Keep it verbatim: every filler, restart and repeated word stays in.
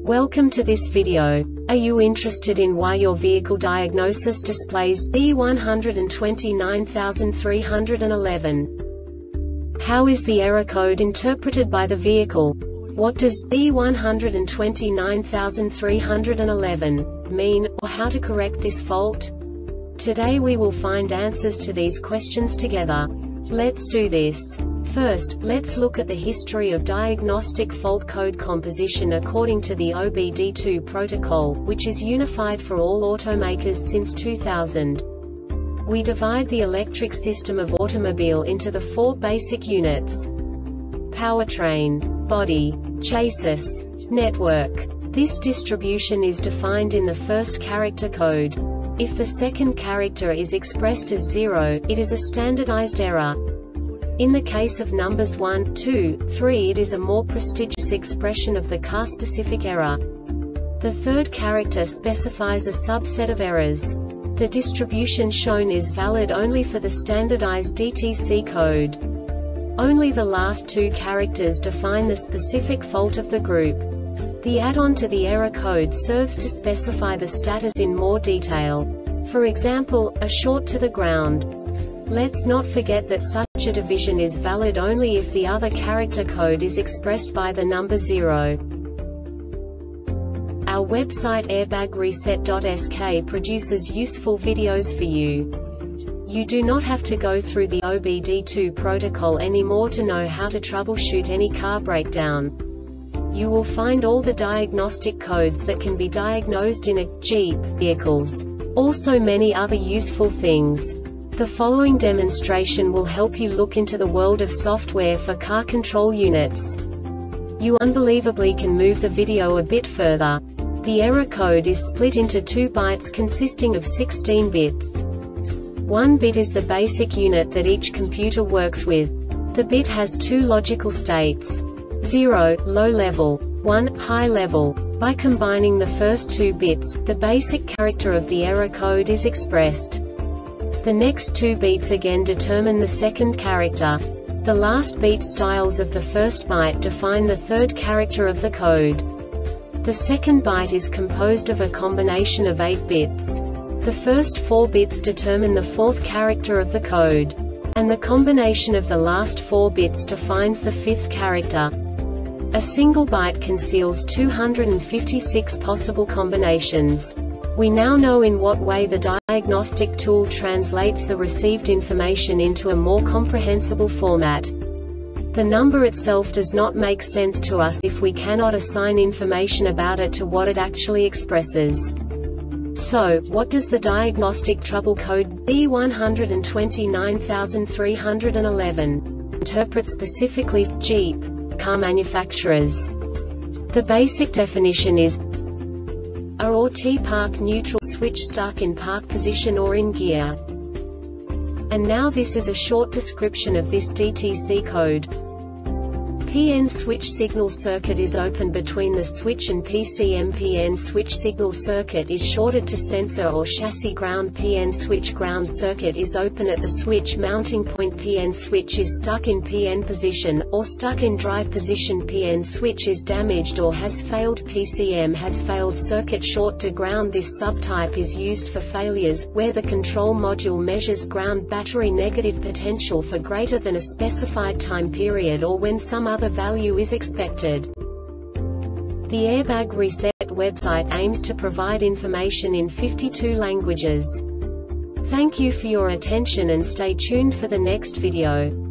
Welcome to this video. Are you interested in why your vehicle diagnosis displays B one two nine three one one? How is the error code interpreted by the vehicle? What does B one two nine three one one mean, or how to correct this fault? Today we will find answers to these questions together. Let's do this. First, let's look at the history of diagnostic fault code composition according to the O B D two protocol, which is unified for all automakers since two thousand. We divide the electric system of automobile into the four basic units: powertrain, body, chassis, network. This distribution is defined in the first character code. If the second character is expressed as zero, it is a standardized error. In the case of numbers one, two, three, it is a more prestigious expression of the car-specific error. The third character specifies a subset of errors. The distribution shown is valid only for the standardized D T C code. Only the last two characters define the specific fault of the group. The add-on to the error code serves to specify the status in more detail. For example, a short to the ground. Let's not forget that such a division is valid only if the other character code is expressed by the number zero. Our website airbag reset dot S K produces useful videos for you. You do not have to go through the O B D two protocol anymore to know how to troubleshoot any car breakdown. You will find all the diagnostic codes that can be diagnosed in a Jeep vehicles. Also many other useful things. The following demonstration will help you look into the world of software for car control units. You unbelievably can move the video a bit further. The error code is split into two bytes consisting of sixteen bits. One bit is the basic unit that each computer works with. The bit has two logical states: zero, low level, one, high level. By combining the first two bits, the basic character of the error code is expressed. The next two beats again determine the second character. The last beat styles of the first byte define the third character of the code. The second byte is composed of a combination of eight bits. The first four bits determine the fourth character of the code. And the combination of the last four bits defines the fifth character. A single byte conceals two hundred fifty-six possible combinations. We now know in what way the diagnostic tool translates the received information into a more comprehensible format. The number itself does not make sense to us if we cannot assign information about it to what it actually expresses. So, what does the diagnostic trouble code B one two nine three one one interpret specifically for Jeep car manufacturers? The basic definition is A or T park neutral switch stuck in park position or in gear. And now this is a short description of this D T C code. P N switch signal circuit is open between the switch and P C M. P N switch signal circuit is shorted to sensor or chassis ground. P N switch ground circuit is open at the switch mounting point. P N switch is stuck in P N position, or stuck in drive position. P N switch is damaged or has failed. P C M has failed circuit short to ground. This subtype is used for failures where the control module measures ground battery negative potential for greater than a specified time period or when some other value is expected. The Airbag Reset website aims to provide information in fifty-two languages. Thank you for your attention and stay tuned for the next video.